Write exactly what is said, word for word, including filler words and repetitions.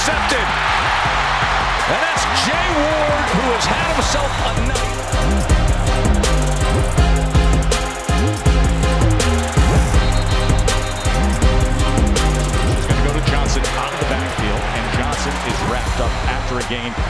intercepted. And that's Jay Ward, who has had himself a night. He's going to go to Johnson out of the backfield, and Johnson is wrapped up after a gain